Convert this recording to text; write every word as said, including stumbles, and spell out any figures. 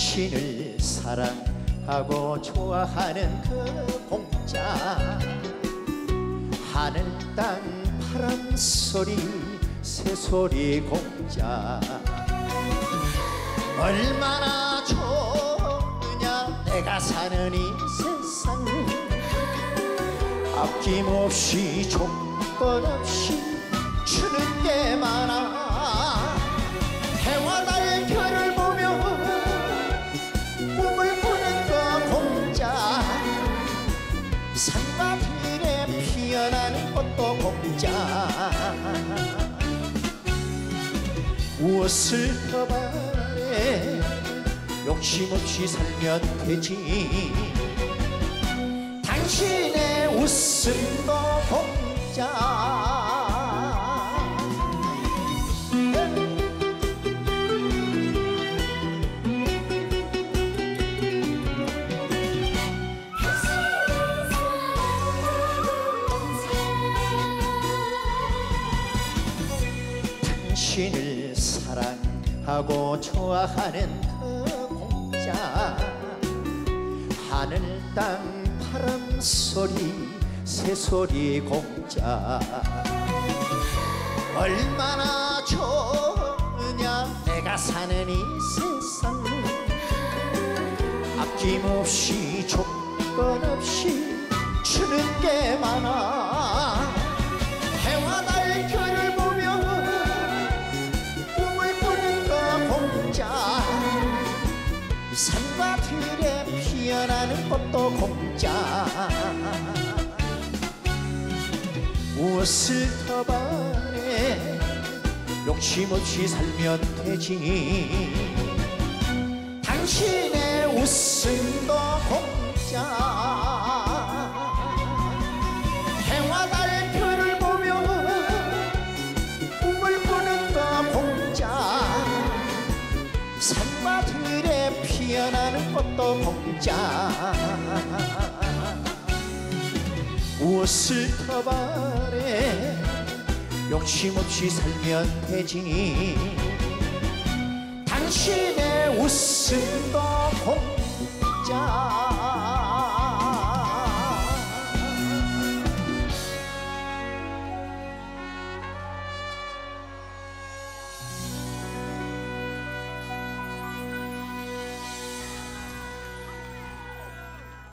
당신을 사랑하고 좋아하는 그 공짜 하늘 땅 바람 소리 새소리 공짜 얼마나 좋으냐 내가 사는 이 세상 아낌없이 조건 없이 주는 게 많아 해와 달 별을 보며 꿈을 꾸는 거 공짜 산과 들에 피어나는 것도 공짜 무엇을 더 바래 욕심 없이 살면 되지 당신의 웃음도 공짜 당신을 사랑하고 좋아하는 그 공짜 하늘 땅 바람 소리 새소리 공짜 얼마나 좋으냐 내가 사는 이 세상 아낌없이 조건 없이 주는 게 많아 해와 달 별을 보며 꿈을 꾸는 거 공짜 산과 들에 피어나는 꽃도 공짜 무엇을 더 바래 욕심 없이 살면 되지 당신의 웃음도 공짜 해와 달 별을 보며 꿈을 꾸는 거 공짜 산과 들에 피어나는 꽃도 공짜 무엇을 더 바래 욕심 없이 살면 되지 당신의 웃음도 공짜